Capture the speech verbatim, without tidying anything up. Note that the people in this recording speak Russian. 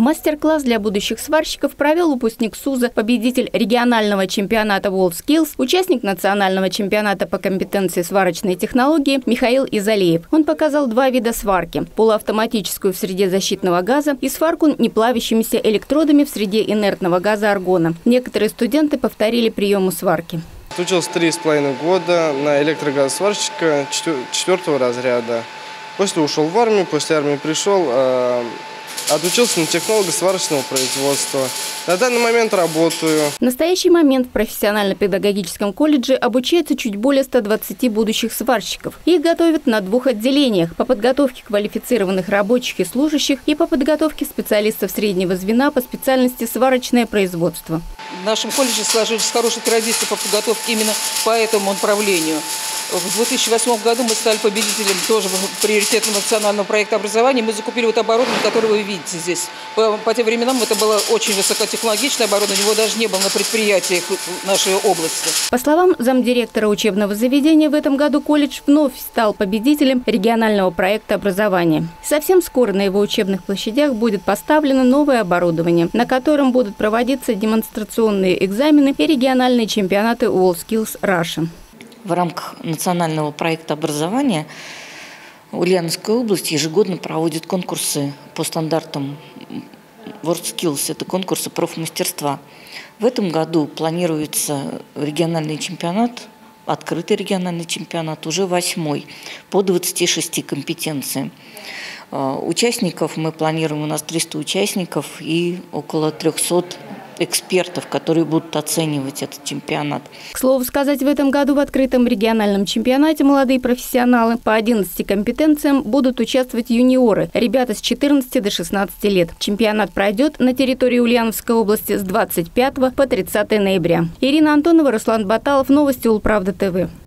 Мастер-класс для будущих сварщиков провел выпускник СУЗа, победитель регионального чемпионата WorldSkills, участник национального чемпионата по компетенции сварочной технологии Михаил Изалеев. Он показал два вида сварки – полуавтоматическую в среде защитного газа и сварку неплавящимися электродами в среде инертного газа аргона. Некоторые студенты повторили приемы сварки. Учился три с половиной года на электрогазосварщика четвертого разряда. После ушел в армию, после армии пришел, э, отучился на технолога сварочного производства. На данный момент работаю. В настоящий момент в профессионально-педагогическом колледже обучается чуть более ста двадцати будущих сварщиков. Их готовят на двух отделениях – по подготовке квалифицированных рабочих и служащих и по подготовке специалистов среднего звена по специальности сварочное производство. В нашем колледже сложились хорошие традиции по подготовке именно по этому направлению. В две тысячи восьмом году мы стали победителем тоже приоритетного национального проекта образования. Мы закупили вот оборудование, которое вы видите здесь. По, по тем временам это было очень высокотехнологичное оборудование, его даже не было на предприятиях нашей области. По словам замдиректора учебного заведения, в этом году колледж вновь стал победителем регионального проекта образования. Совсем скоро на его учебных площадях будет поставлено новое оборудование, на котором будут проводиться демонстрационные экзамены и региональные чемпионаты WorldSkills Russia. В рамках национального проекта образования Ульяновская область ежегодно проводит конкурсы по стандартам WorldSkills. Это конкурсы профмастерства. В этом году планируется региональный чемпионат, открытый региональный чемпионат, уже восьмой, по двадцати шести компетенциям. Участников мы планируем, у нас триста участников и около трёхсот экспертов, которые будут оценивать этот чемпионат. К слову сказать, в этом году в открытом региональном чемпионате молодые профессионалы по одиннадцати компетенциям будут участвовать юниоры, ребята с четырнадцати до шестнадцати лет. Чемпионат пройдет на территории Ульяновской области с двадцать пятого по тридцатое ноября. Ирина Антонова, Руслан Баталов, новости Улправда ТВ.